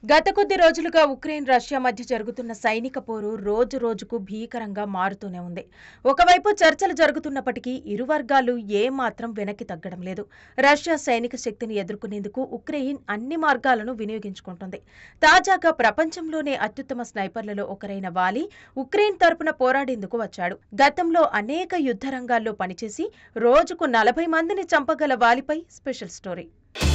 గత కొద్ది రోజులుగా ఉక్రెయిన్ రష్యా మధ్య జరుగుతున్న సైనిక పోరు రోజు రోజుకు భీకరంగా మారుతూనే ఉంది. ఒకవైపు చర్చలు జరుగుతున్నప్పటికీ ఇరు వర్గాలు ఏమాత్రం వెనక్కి తగ్గడం లేదు. రష్యా సైనిక శక్తిని ఎదుర్కొనేందుకు ఉక్రెయిన్ అన్ని మార్గాలను వినియోగించుకుంటుంది. తాజాగా ప్రపంచంలోనే అత్యుత్తమ స్నైపర్లలో ఒకరైన వాలి ఉక్రెయిన్ తరపున పోరాడేందుకు వచ్చాడు. గతంలో అనేక యుద్ధ రంగాల్లో పనిచేసి రోజుకు 40 మందిని చంపగల వాలిపై స్పెషల్ స్టోరీ.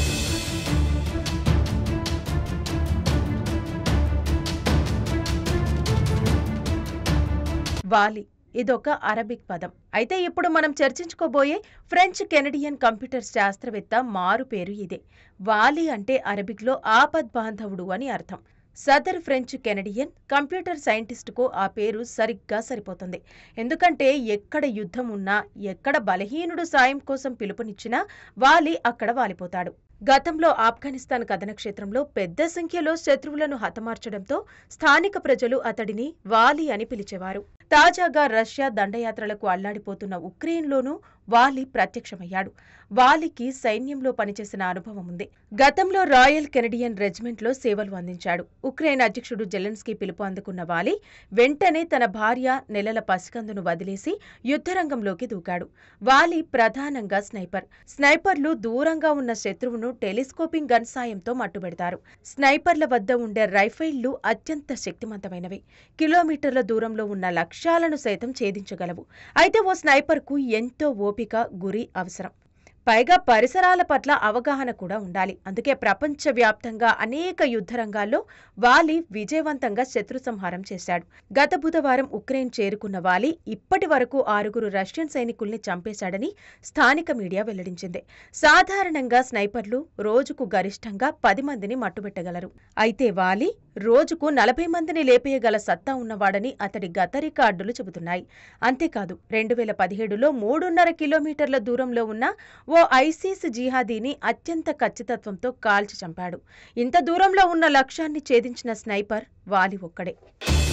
వాలి ఇదొక అరబిక్ పదం. అయితే ఇప్పుడు మనం చర్చించుకోబోయే ఫ్రెంచ్ కెనడియన్ కంప్యూటర్ శాస్త్రవేత్త మారు పేరు ఇదే. వాలి అంటే అరబిక్లో ఆపద్బాంధవుడు అని అర్థం. సదర్ ఫ్రెంచ్ కెనడియన్ కంప్యూటర్ సైంటిస్టుకు ఆ పేరు సరిగ్గా సరిపోతుంది. ఎందుకంటే ఎక్కడ యుద్ధం ఉన్నా, ఎక్కడ బలహీనుడు సాయం కోసం పిలుపునిచ్చినా వాలి అక్కడ వాలిపోతాడు. గతంలో ఆఫ్ఘనిస్తాన్ కథన క్షేత్రంలో పెద్ద సంఖ్యలో శత్రువులను హతమార్చడంతో స్థానిక ప్రజలు అతడిని వాలి అని పిలిచేవారు. తాజాగా రష్యా దండయాత్రలకు అల్లాడిపోతున్న ఉక్రెయిన్లోనూ వాలి ప్రత్యక్షమయ్యాడు. వాలికి సైన్యంలో పనిచేసిన అనుభవం ఉంది. గతంలో రాయల్ కెనడియన్ రెజిమెంట్లో సేవలు అందించాడు. ఉక్రెయిన్ అధ్యక్షుడు జెలెన్స్కీ పిలుపు అందుకున్న వాలి వెంటనే తన భార్య, నెలల పసికందును వదిలేసి యుద్ధరంగంలోకి దూకాడు. వాలి ప్రధానంగా స్నైపర్లు దూరంగా ఉన్న శత్రువును టెలిస్కోపింగ్ గన్ సాయంతో మట్టుబెడతారు. స్నైపర్ల వద్ద ఉండే రైఫిళ్లు అత్యంత శక్తివంతమైనవి. కిలోమీటర్ల దూరంలో ఉన్న లక్ష్యాలను సైతం ఛేదించగలవు. అయితే ఓ స్నైపర్కు ఎంతో ఓపిక, గురి అవసరం. పైగా పరిసరాల పట్ల అవగాహన కూడా ఉండాలి. అందుకే ప్రపంచవ్యాప్తంగా అనేక యుద్ధ రంగాల్లో వాలి విజయవంతంగా శత్రు సంహారం చేశాడు. గత బుధవారం ఉక్రెయిన్ చేరుకున్న వాలి ఇప్పటి వరకు 6 రష్యన్ సైనికుల్ని చంపేశాడని స్థానిక మీడియా వెల్లడించింది. సాధారణంగా స్నైపర్లు రోజుకు గరిష్టంగా 10 మందిని మట్టుబెట్టగలరు. అయితే వాలి రోజుకు 40 మందిని లేపేయగల సత్తా ఉన్నవాడని అతడి గత రికార్డులు చెబుతున్నాయి. అంతేకాదు 2017లో 3.5 కిలోమీటర్ల దూరంలో ఉన్న ఓ ఐసిస్ జిహాదీని అత్యంత ఖచ్చితత్వంతో కాల్చి చంపాడు. ఇంత దూరంలో ఉన్న లక్ష్యాన్ని ఛేదించిన స్నైపర్ వాలి ఒక్కడే.